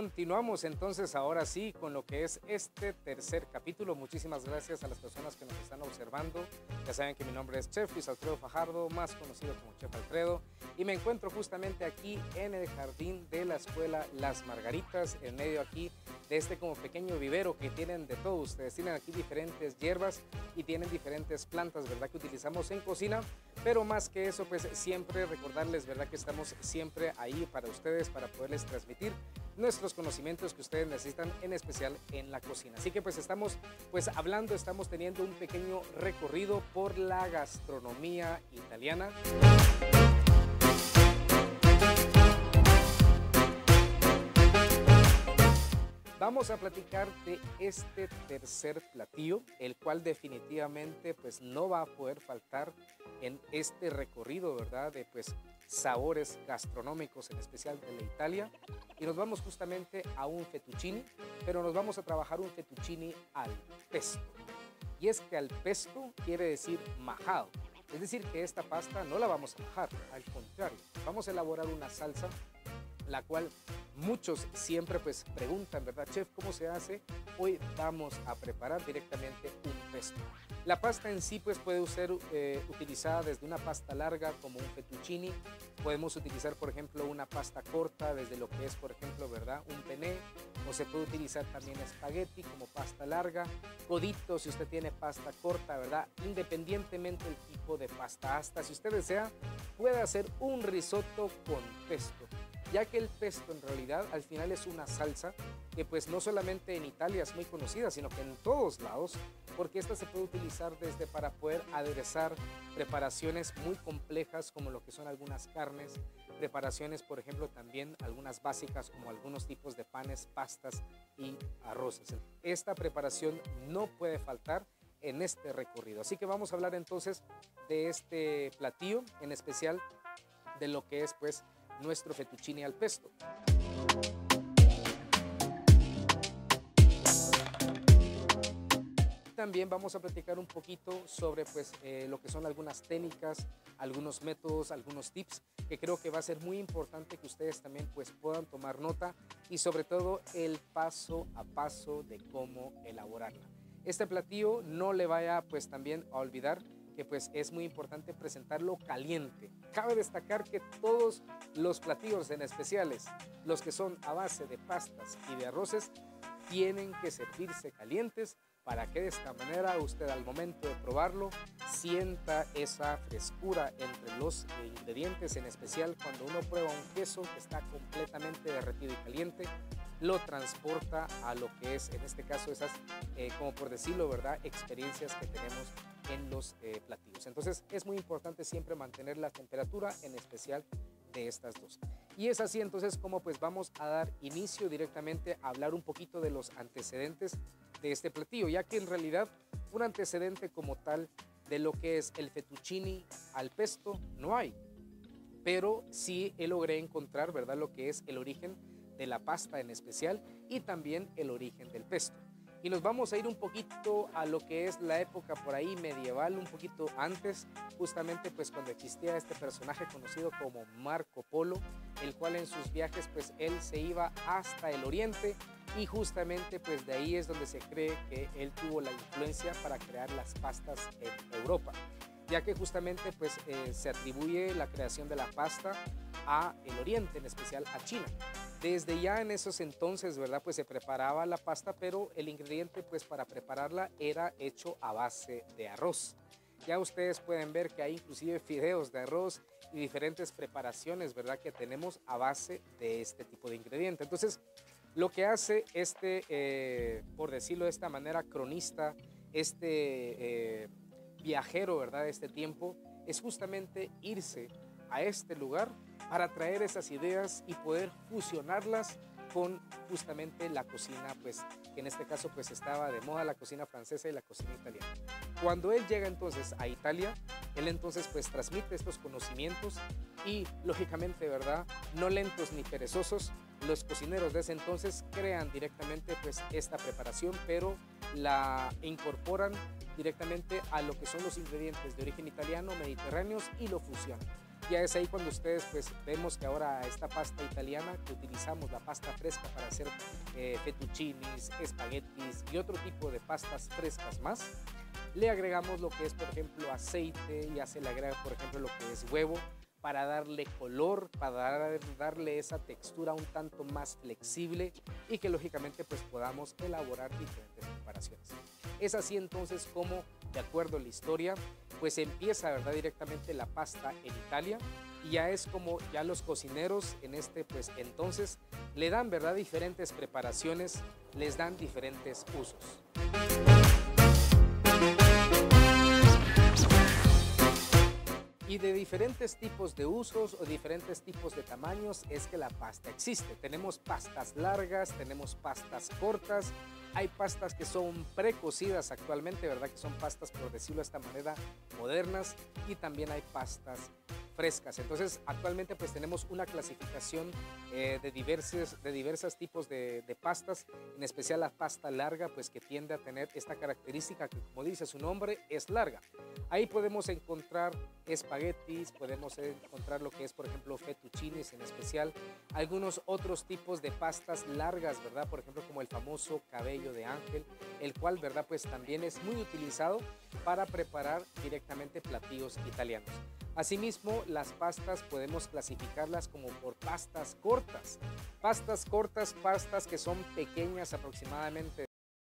Continuamos entonces ahora sí con lo que es este tercer capítulo. Muchísimas gracias a las personas que nos están observando. Ya saben que mi nombre es Chef Luis Alfredo Fajardo, más conocido como Chef Alfredo, y me encuentro justamente aquí en el jardín de la escuela Las Margaritas, en medio aquí de este como pequeño vivero que tienen de todo. Ustedes tienen aquí diferentes hierbas y tienen diferentes plantas, ¿verdad?, que utilizamos en cocina, pero más que eso, pues siempre recordarles, ¿verdad?, que estamos siempre ahí para ustedes, para poderles transmitir nuestros conocimientos que ustedes necesitan, en especial en la cocina. Así que pues estamos estamos teniendo un pequeño recorrido por la gastronomía italiana. Vamos a platicar de este tercer platillo, el cual definitivamente pues no va a poder faltar en este recorrido, ¿verdad?, de pues sabores gastronómicos, en especial de la Italia. Y nos vamos justamente a un fettuccine, pero nos vamos a trabajar un fettuccine al pesto. Y es que al pesto quiere decir majado. Es decir, que esta pasta no la vamos a majar, al contrario, vamos a elaborar una salsa, la cual muchos siempre pues preguntan, ¿verdad, chef, cómo se hace? Hoy vamos a preparar directamente un pesto. La pasta en sí pues puede ser utilizada desde una pasta larga como un fettuccine. Podemos utilizar, por ejemplo, una pasta corta desde lo que es, por ejemplo, ¿verdad?, un penne, o se puede utilizar también espagueti como pasta larga, codito si usted tiene pasta corta, ¿verdad?, independientemente del tipo de pasta. Hasta si usted desea puede hacer un risotto con pesto, ya que el pesto en realidad al final es una salsa que pues no solamente en Italia es muy conocida, sino que en todos lados, porque esta se puede utilizar desde para poder aderezar preparaciones muy complejas como lo que son algunas carnes, preparaciones, por ejemplo, también algunas básicas como algunos tipos de panes, pastas y arroces. Esta preparación no puede faltar en este recorrido. Así que vamos a hablar entonces de este platillo, en especial de lo que es pues nuestro fettuccine al pesto. También vamos a platicar un poquito sobre pues, lo que son algunas técnicas, algunos métodos, algunos tips que creo que va a ser muy importante que ustedes también pues, puedan tomar nota, y sobre todo el paso a paso de cómo elaborarla. Este platillo no le vaya pues también a olvidar que pues es muy importante presentarlo caliente. Cabe destacar que todos los platillos, en especiales los que son a base de pastas y de arroces, tienen que servirse calientes para que de esta manera usted al momento de probarlo sienta esa frescura entre los ingredientes, en especial cuando uno prueba un queso que está completamente derretido y caliente, lo transporta a lo que es, en este caso, esas, como por decirlo, ¿verdad?, experiencias que tenemos en los platillos. Entonces es muy importante siempre mantener la temperatura, en especial de estas dos. Y es así entonces como pues vamos a dar inicio directamente a hablar un poquito de los antecedentes de este platillo, ya que en realidad un antecedente como tal de lo que es el fettuccine al pesto no hay, pero sí logré encontrar, ¿verdad?, lo que es el origen de la pasta en especial y también el origen del pesto. Y nos vamos a ir un poquito a lo que es la época por ahí medieval, un poquito antes, justamente pues cuando existía este personaje conocido como Marco Polo, el cual en sus viajes pues él se iba hasta el oriente, y justamente pues de ahí es donde se cree que él tuvo la influencia para crear las pastas en Europa, ya que justamente pues se atribuye la creación de la pasta a el oriente, en especial a China. Desde ya en esos entonces, ¿verdad?, pues se preparaba la pasta, pero el ingrediente pues para prepararla era hecho a base de arroz. Ya ustedes pueden ver que hay inclusive fideos de arroz y diferentes preparaciones, ¿verdad?, que tenemos a base de este tipo de ingrediente. Entonces, lo que hace por decirlo de esta manera, cronista, viajero, ¿verdad?, de este tiempo, es justamente irse a este lugar para traer esas ideas y poder fusionarlas con justamente la cocina, pues que en este caso pues estaba de moda, la cocina francesa y la cocina italiana. Cuando él llega entonces a Italia, él entonces pues transmite estos conocimientos y lógicamente, ¿verdad?, no lentos ni perezosos, los cocineros de ese entonces crean directamente pues esta preparación, pero la incorporan directamente a lo que son los ingredientes de origen italiano, mediterráneos, y lo fusionan. Ya es ahí cuando ustedes pues vemos que ahora esta pasta italiana, que utilizamos la pasta fresca para hacer fettuccinis, espaguetis y otro tipo de pastas frescas más, le agregamos lo que es, por ejemplo, aceite, ya se le agrega, por ejemplo, lo que es huevo, para darle color, para darle esa textura un tanto más flexible y que lógicamente pues podamos elaborar diferentes preparaciones. Es así entonces como, de acuerdo a la historia, pues empieza, ¿verdad?, directamente la pasta en Italia, y ya es como ya los cocineros en este pues entonces le dan, ¿verdad?, diferentes preparaciones, les dan diferentes usos. Y de diferentes tipos de usos o diferentes tipos de tamaños es que la pasta existe. Tenemos pastas largas, tenemos pastas cortas, hay pastas que son precocidas actualmente, ¿verdad? Que son pastas, por decirlo de esta manera, modernas, y también hay pastas frescas. Entonces, actualmente pues tenemos una clasificación de diversos tipos de pastas, en especial la pasta larga, pues que tiende a tener esta característica que, como dice su nombre, es larga. Ahí podemos encontrar espaguetis, podemos encontrar lo que es, por ejemplo, fettuccinis en especial, algunos otros tipos de pastas largas, ¿verdad? Por ejemplo, como el famoso cabello de ángel, el cual, ¿verdad?, pues también es muy utilizado para preparar directamente platillos italianos. Asimismo, las pastas podemos clasificarlas como por pastas cortas. Pastas cortas, pastas que son pequeñas, aproximadamente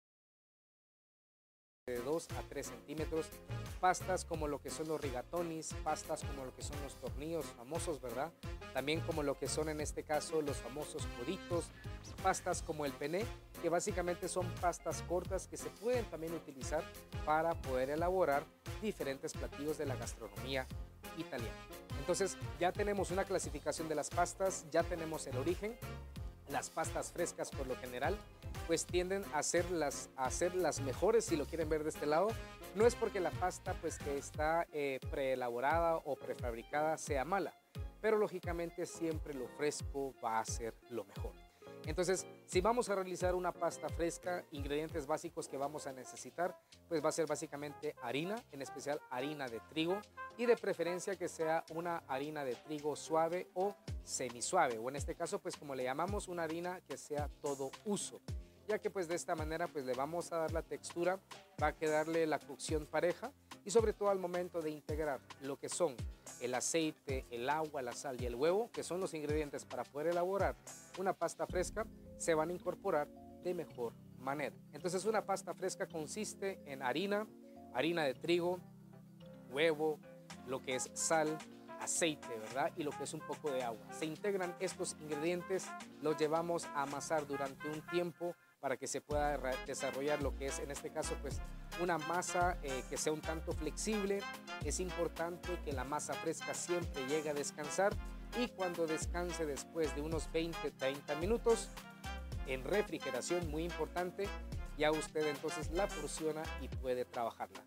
de 2 a 3 centímetros, pastas como lo que son los rigatonis, pastas como lo que son los tornillos famosos, ¿verdad? También como lo que son en este caso los famosos coditos, pastas como el penne, que básicamente son pastas cortas que se pueden también utilizar para poder elaborar diferentes platillos de la gastronomía italiana. Entonces ya tenemos una clasificación de las pastas, ya tenemos el origen. Las pastas frescas por lo general pues tienden a ser las mejores, si lo quieren ver de este lado. No es porque la pasta pues que está preelaborada o prefabricada sea mala, pero lógicamente siempre lo fresco va a ser lo mejor. Entonces, si vamos a realizar una pasta fresca, ingredientes básicos que vamos a necesitar, pues va a ser básicamente harina, en especial harina de trigo, y de preferencia que sea una harina de trigo suave o semisuave, o en este caso, pues como le llamamos, una harina que sea todo uso, ya que pues de esta manera pues le vamos a dar la textura, va a quedarle la cocción pareja, y sobre todo al momento de integrar lo que son el aceite, el agua, la sal y el huevo, que son los ingredientes para poder elaborar una pasta fresca, se van a incorporar de mejor manera. Entonces una pasta fresca consiste en harina de trigo, huevo, lo que es sal, aceite, ¿verdad? Y lo que es un poco de agua. Se integran estos ingredientes, los llevamos a amasar durante un tiempo para que se pueda desarrollar lo que es en este caso pues una masa que sea un tanto flexible. Es importante que la masa fresca siempre llegue a descansar, y cuando descanse después de unos 20-30 minutos en refrigeración, muy importante, ya usted entonces la porciona y puede trabajarla.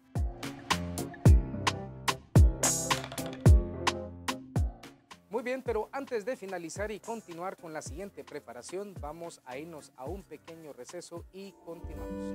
Muy bien, pero antes de finalizar y continuar con la siguiente preparación, vamos a irnos a un pequeño receso y continuamos.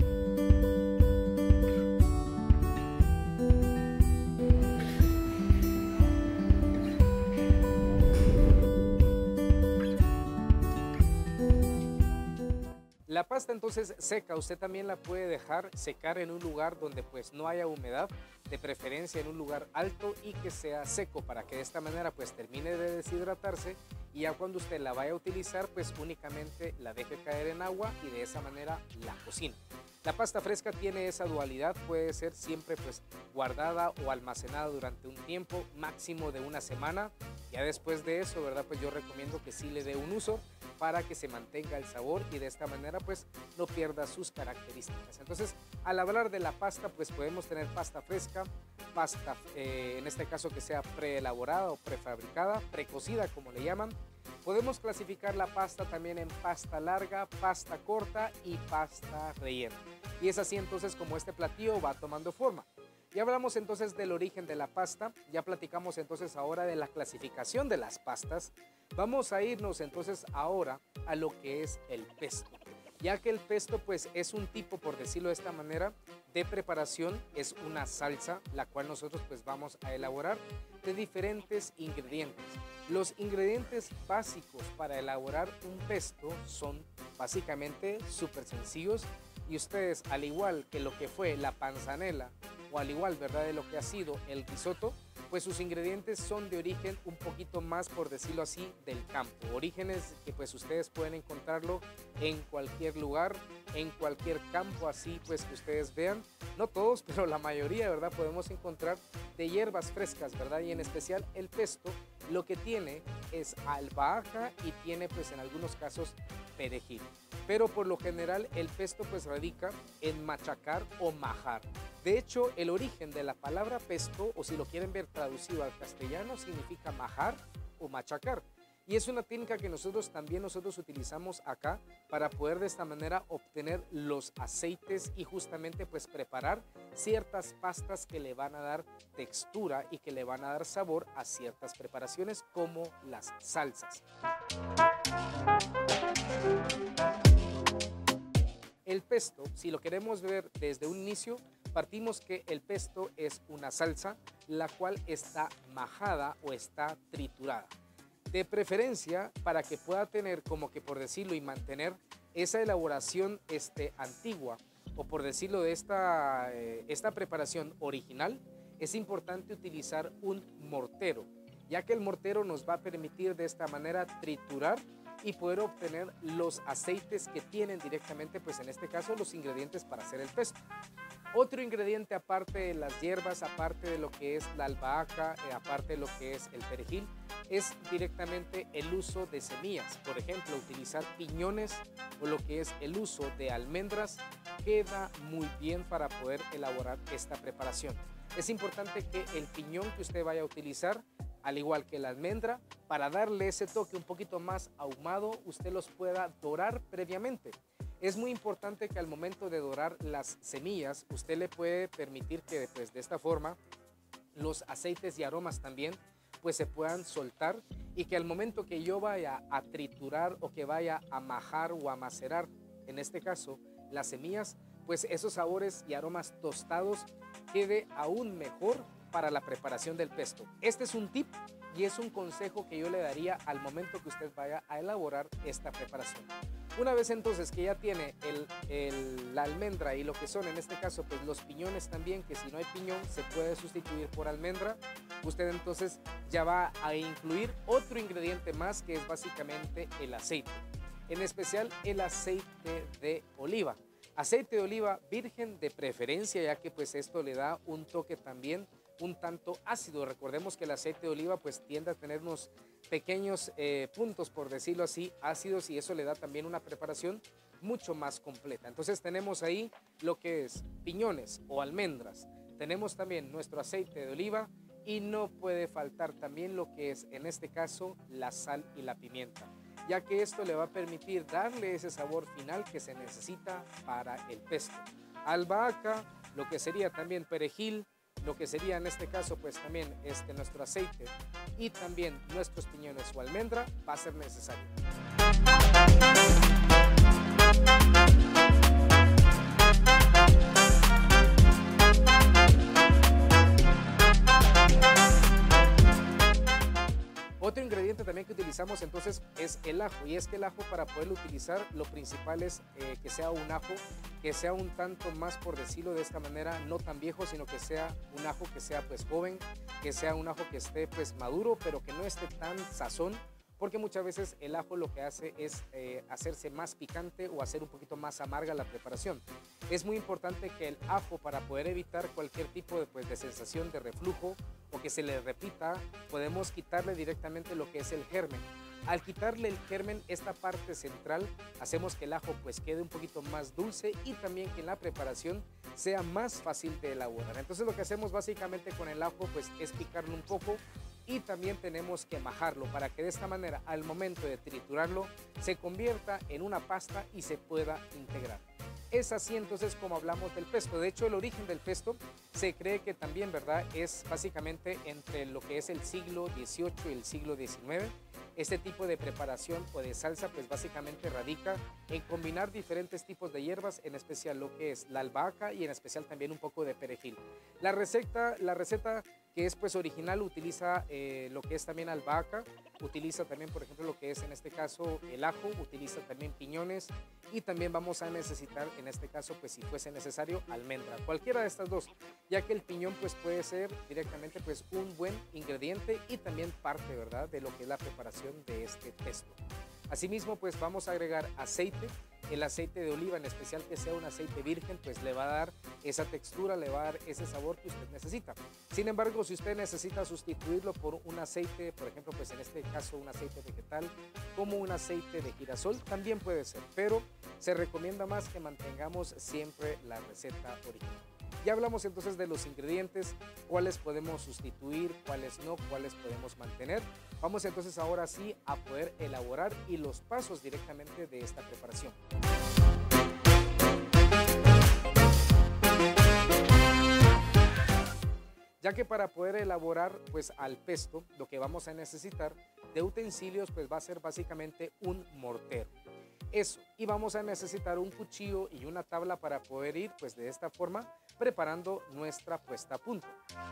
La pasta entonces seca, usted también la puede dejar secar en un lugar donde pues no haya humedad, de preferencia en un lugar alto y que sea seco, para que de esta manera pues termine de deshidratarse, y ya cuando usted la vaya a utilizar pues únicamente la deje caer en agua y de esa manera la cocina. La pasta fresca tiene esa dualidad, puede ser siempre pues guardada o almacenada durante un tiempo máximo de una semana. Ya después de eso, ¿verdad?, pues yo recomiendo que sí le dé un uso para que se mantenga el sabor y de esta manera pues no pierda sus características. Entonces, al hablar de la pasta, pues podemos tener pasta fresca, pasta en este caso que sea preelaborada o prefabricada, precocida como le llaman. Podemos clasificar la pasta también en pasta larga, pasta corta y pasta rellena. Y es así entonces como este platillo va tomando forma. Ya hablamos entonces del origen de la pasta, ya platicamos entonces ahora de la clasificación de las pastas. Vamos a irnos entonces ahora a lo que es el pesto, ya que el pesto pues es un tipo, por decirlo de esta manera, de preparación, es una salsa la cual nosotros pues vamos a elaborar, de diferentes ingredientes. Los ingredientes básicos para elaborar un pesto son básicamente súper sencillos y ustedes, al igual que lo que fue la panzanella o al igual, ¿verdad?, de lo que ha sido el risotto, pues sus ingredientes son de origen un poquito más, por decirlo así, del campo. Orígenes que pues ustedes pueden encontrarlo en cualquier lugar, en cualquier campo así pues que ustedes vean. No todos, pero la mayoría, ¿verdad?, podemos encontrar de hierbas frescas, ¿verdad? Y en especial el pesto lo que tiene es albahaca y tiene pues en algunos casos perejil. Pero por lo general el pesto pues radica en machacar o majar. De hecho, el origen de la palabra pesto, o si lo quieren ver traducido al castellano, significa majar o machacar. Y es una técnica que nosotros utilizamos acá para poder de esta manera obtener los aceites y justamente pues preparar ciertas pastas que le van a dar textura y que le van a dar sabor a ciertas preparaciones como las salsas. El pesto, si lo queremos ver desde un inicio, partimos que el pesto es una salsa la cual está majada o está triturada. De preferencia para que pueda tener, como que por decirlo, y mantener esa elaboración antigua, o por decirlo de esta preparación original, es importante utilizar un mortero, ya que el mortero nos va a permitir de esta manera triturar y poder obtener los aceites que tienen directamente, pues en este caso, los ingredientes para hacer el pesto. Otro ingrediente aparte de las hierbas, aparte de lo que es la albahaca, aparte de lo que es el perejil, es directamente el uso de semillas. Por ejemplo, utilizar piñones o lo que es el uso de almendras queda muy bien para poder elaborar esta preparación. Es importante que el piñón que usted vaya a utilizar, al igual que la almendra, para darle ese toque un poquito más ahumado, usted los pueda dorar previamente. Es muy importante que al momento de dorar las semillas, usted le puede permitir que pues, de esta forma los aceites y aromas también pues se puedan soltar y que al momento que yo vaya a triturar o que vaya a majar o a macerar, en este caso las semillas, pues esos sabores y aromas tostados quede aún mejor para la preparación del pesto. Este es un tip y es un consejo que yo le daría al momento que usted vaya a elaborar esta preparación. Una vez entonces que ya tiene la almendra y lo que son en este caso pues los piñones también, que si no hay piñón se puede sustituir por almendra, usted entonces ya va a incluir otro ingrediente más que es básicamente el aceite, en especial el aceite de oliva. Aceite de oliva virgen de preferencia, ya que pues esto le da un toque también un tanto ácido. Recordemos que el aceite de oliva pues tiende a tener unos pequeños puntos, por decirlo así, ácidos, y eso le da también una preparación mucho más completa. Entonces tenemos ahí lo que es piñones o almendras, tenemos también nuestro aceite de oliva y no puede faltar también lo que es en este caso la sal y la pimienta, ya que esto le va a permitir darle ese sabor final que se necesita para el pesto. Albahaca, lo que sería también perejil, lo que sería en este caso pues también nuestro aceite y también nuestros piñones o almendra va a ser necesario. Otro ingrediente también que utilizamos entonces es el ajo, y es que el ajo, para poderlo utilizar, lo principal es que sea un ajo que sea un tanto más, por decirlo de esta manera, no tan viejo, sino que sea un ajo que sea pues joven, que sea un ajo que esté pues maduro, pero que no esté tan sazón, porque muchas veces el ajo lo que hace es hacerse más picante o hacer un poquito más amarga la preparación. Es muy importante que el ajo, para poder evitar cualquier tipo de sensación de reflujo o que se le repita, podemos quitarle directamente lo que es el germen. Al quitarle el germen, esta parte central, hacemos que el ajo pues quede un poquito más dulce y también que en la preparación sea más fácil de elaborar. Entonces lo que hacemos básicamente con el ajo pues es picarlo un poco y también tenemos que majarlo para que de esta manera al momento de triturarlo se convierta en una pasta y se pueda integrar. Es así entonces como hablamos del pesto. De hecho, el origen del pesto se cree que también, ¿verdad?, es básicamente entre lo que es el siglo XVIII y el siglo XIX. Este tipo de preparación o de salsa pues básicamente radica en combinar diferentes tipos de hierbas, en especial lo que es la albahaca y en especial también un poco de perejil. La receta que es pues original, utiliza lo que es también albahaca, utiliza también por ejemplo lo que es en este caso el ajo, utiliza también piñones y también vamos a necesitar en este caso pues si fuese necesario almendra, cualquiera de estas dos, ya que el piñón pues puede ser directamente pues un buen ingrediente y también parte, ¿verdad?, de lo que es la preparación de este pesto. Asimismo pues vamos a agregar aceite. El aceite de oliva, en especial que sea un aceite virgen, pues le va a dar esa textura, le va a dar ese sabor que usted necesita. Sin embargo, si usted necesita sustituirlo por un aceite, por ejemplo, pues en este caso un aceite vegetal, como un aceite de girasol, también puede ser, pero se recomienda más que mantengamos siempre la receta original. Ya hablamos entonces de los ingredientes, cuáles podemos sustituir, cuáles no, cuáles podemos mantener. Vamos entonces ahora sí a poder elaborar y los pasos directamente de esta preparación. Ya que para poder elaborar pues al pesto, lo que vamos a necesitar de utensilios pues va a ser básicamente un mortero. Eso, y vamos a necesitar un cuchillo y una tabla para poder ir pues de esta forma preparando nuestra puesta a punto.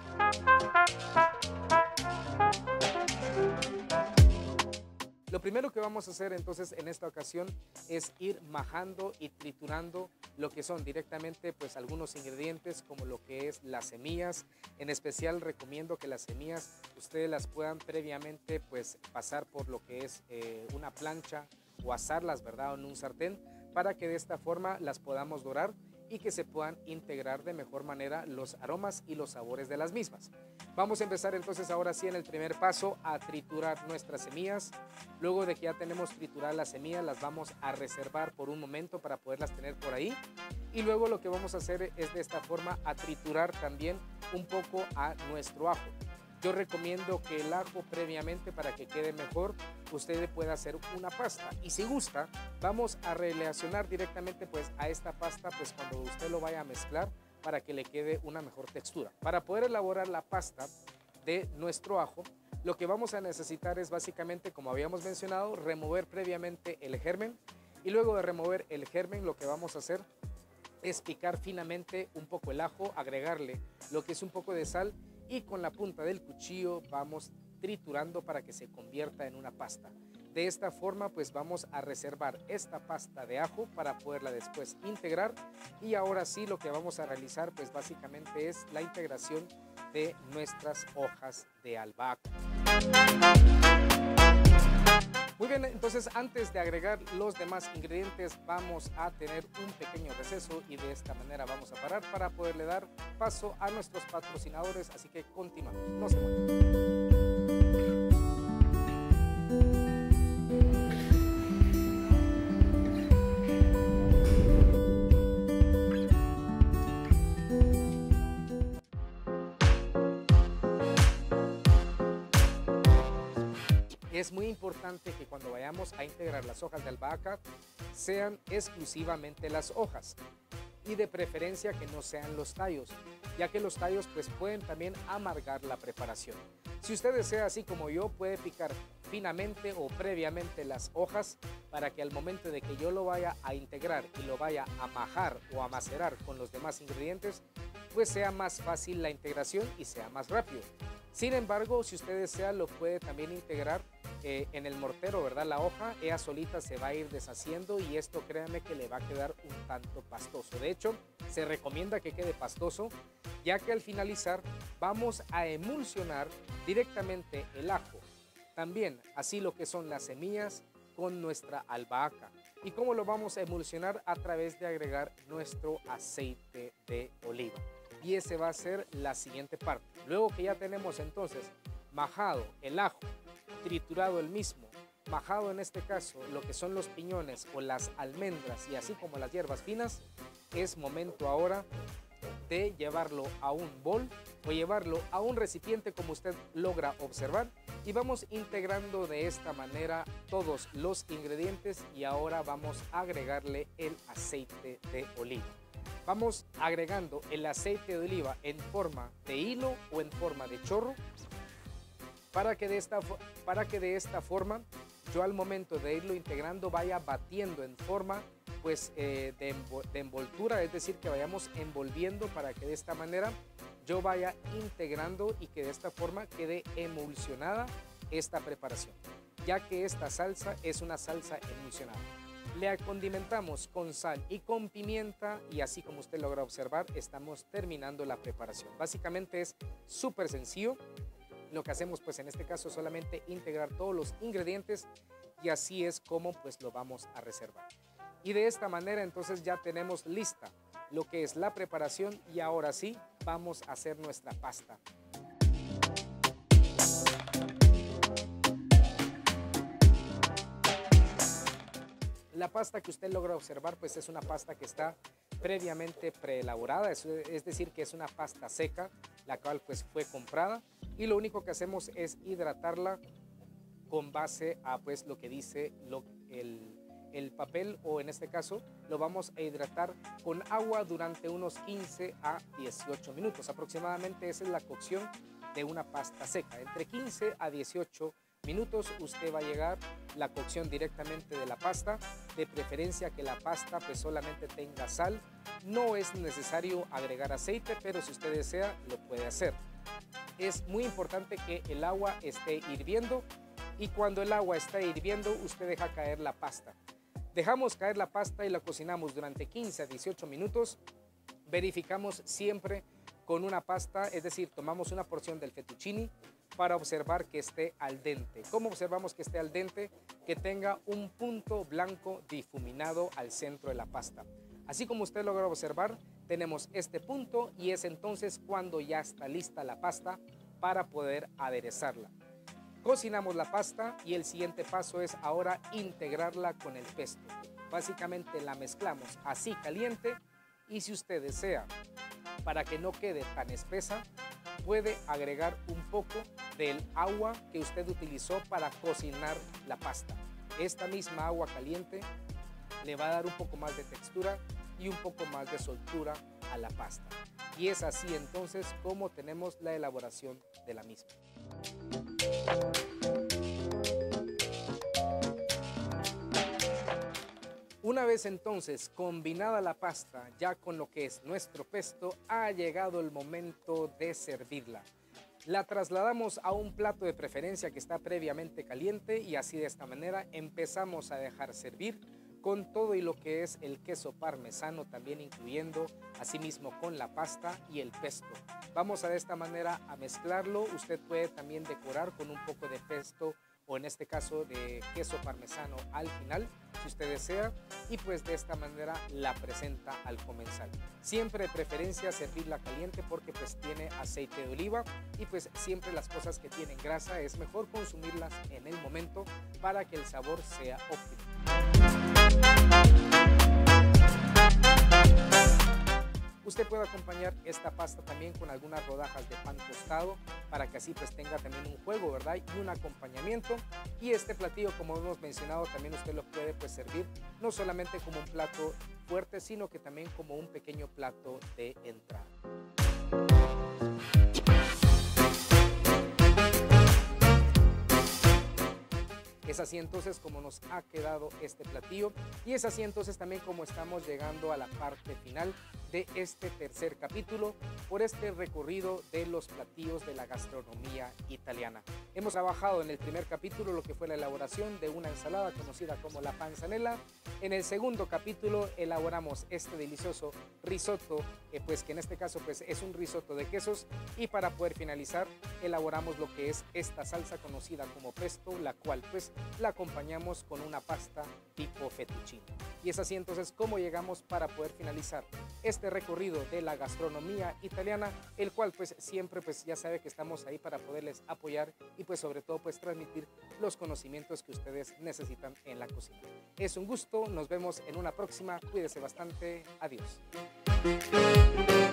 Lo primero que vamos a hacer entonces en esta ocasión es ir majando y triturando lo que son directamente pues algunos ingredientes como lo que es las semillas. En especial recomiendo que las semillas ustedes las puedan previamente pues pasar por lo que es una plancha o asarlas, ¿verdad?, en un sartén para que de esta forma las podamos dorar y que se puedan integrar de mejor manera los aromas y los sabores de las mismas. Vamos a empezar entonces ahora sí en el primer paso a triturar nuestras semillas. Luego de que ya tenemos trituradas las semillas, las vamos a reservar por un momento para poderlas tener por ahí. Y luego lo que vamos a hacer es de esta forma a triturar también un poco a nuestro ajo. Yo recomiendo que el ajo previamente, para que quede mejor, usted pueda hacer una pasta. Y si gusta, vamos a relacionar directamente pues a esta pasta pues cuando usted lo vaya a mezclar para que le quede una mejor textura. Para poder elaborar la pasta de nuestro ajo, lo que vamos a necesitar es básicamente, como habíamos mencionado, remover previamente el germen. Y luego de remover el germen, lo que vamos a hacer es picar finamente un poco el ajo, agregarle lo que es un poco de sal y con la punta del cuchillo vamos triturando para que se convierta en una pasta. De esta forma pues vamos a reservar esta pasta de ajo para poderla después integrar y ahora sí lo que vamos a realizar pues básicamente es la integración de nuestras hojas de albahaca. Muy bien, entonces antes de agregar los demás ingredientes vamos a tener un pequeño receso y de esta manera vamos a parar para poderle dar paso a nuestros patrocinadores, así que continuamos, no se muevan. Es muy importante que cuando vayamos a integrar las hojas de albahaca sean exclusivamente las hojas y de preferencia que no sean los tallos, ya que los tallos pues pueden también amargar la preparación. Si usted desea, así como yo, puede picar finamente o previamente las hojas para que al momento de que yo lo vaya a integrar y lo vaya a majar o a macerar con los demás ingredientes, pues sea más fácil la integración y sea más rápido. Sin embargo, si usted desea, lo puede también integrar en el mortero, ¿verdad? La hoja, ella solita se va a ir deshaciendo y esto créanme que le va a quedar un tanto pastoso. De hecho, se recomienda que quede pastoso, ya que al finalizar vamos a emulsionar directamente el ajo. También así lo que son las semillas con nuestra albahaca. ¿Y cómo lo vamos a emulsionar? A través de agregar nuestro aceite de oliva. Y ese va a ser la siguiente parte. Luego que ya tenemos entonces majado el ajo, triturado el mismo, majado en este caso lo que son los piñones o las almendras y así como las hierbas finas, es momento ahora de llevarlo a un bol o llevarlo a un recipiente como usted logra observar y vamos integrando de esta manera todos los ingredientes y ahora vamos a agregarle el aceite de oliva. Vamos agregando el aceite de oliva en forma de hilo o en forma de chorro para que de esta forma yo al momento de irlo integrando vaya batiendo en forma pues de envoltura, es decir, que vayamos envolviendo para que de esta manera yo vaya integrando y que de esta forma quede emulsionada esta preparación, ya que esta salsa es una salsa emulsionada. Le condimentamos con sal y con pimienta y así como usted logra observar, estamos terminando la preparación. Básicamente es súper sencillo. Lo que hacemos pues en este caso es solamente integrar todos los ingredientes y así es como pues lo vamos a reservar. Y de esta manera entonces ya tenemos lista lo que es la preparación y ahora sí vamos a hacer nuestra pasta. La pasta que usted logra observar pues es una pasta que está previamente preelaborada, es decir que es una pasta seca, la cual pues fue comprada y lo único que hacemos es hidratarla con base a pues lo que dice el papel, o en este caso lo vamos a hidratar con agua durante unos 15 a 18 minutos. Aproximadamente esa es la cocción de una pasta seca. Entre 15 a 18 minutos usted va a llegar la cocción directamente de la pasta, de preferencia que la pasta pues solamente tenga sal. No es necesario agregar aceite, pero si usted desea lo puede hacer. Es muy importante que el agua esté hirviendo y cuando el agua está hirviendo usted deja caer la pasta. Dejamos caer la pasta y la cocinamos durante 15 a 18 minutos. Verificamos siempre con una pasta, es decir, tomamos una porción del fettuccine para observar que esté al dente. ¿Cómo observamos que esté al dente? Que tenga un punto blanco difuminado al centro de la pasta. Así como usted logra observar, tenemos este punto y es entonces cuando ya está lista la pasta para poder aderezarla. Cocinamos la pasta y el siguiente paso es ahora integrarla con el pesto. Básicamente la mezclamos así caliente y si usted desea, para que no quede tan espesa, puede agregar un poco del agua que usted utilizó para cocinar la pasta. Esta misma agua caliente le va a dar un poco más de textura y un poco más de soltura a la pasta. Y es así entonces como tenemos la elaboración de la misma. Una vez entonces combinada la pasta ya con lo que es nuestro pesto, ha llegado el momento de servirla. La trasladamos a un plato de preferencia que está previamente caliente y así de esta manera empezamos a dejar servir con todo y lo que es el queso parmesano, también incluyendo asimismo con la pasta y el pesto. Vamos a de esta manera a mezclarlo. Usted puede también decorar con un poco de pesto o en este caso de queso parmesano al final, si usted desea, y pues de esta manera la presenta al comensal. Siempre de preferencia servirla caliente porque pues tiene aceite de oliva y pues siempre las cosas que tienen grasa es mejor consumirlas en el momento para que el sabor sea óptimo. Usted puede acompañar esta pasta también con algunas rodajas de pan tostado para que así pues tenga también un juego, ¿verdad? Y un acompañamiento. Y este platillo, como hemos mencionado, también usted lo puede pues servir no solamente como un plato fuerte, sino que también como un pequeño plato de entrada. Es así entonces como nos ha quedado este platillo y es así entonces también como estamos llegando a la parte final de este tercer capítulo por este recorrido de los platillos de la gastronomía italiana. Hemos trabajado en el primer capítulo lo que fue la elaboración de una ensalada conocida como la panzanella. En el segundo capítulo elaboramos este delicioso risotto, pues que en este caso pues es un risotto de quesos, y para poder finalizar elaboramos lo que es esta salsa conocida como pesto, la cual pues la acompañamos con una pasta tipo fettuccine. Y es así entonces como llegamos para poder finalizar este recorrido de la gastronomía italiana, el cual pues siempre pues ya sabe que estamos ahí para poderles apoyar y pues sobre todo pues transmitir los conocimientos que ustedes necesitan en la cocina. Es un gusto, nos vemos en una próxima, cuídese bastante, adiós.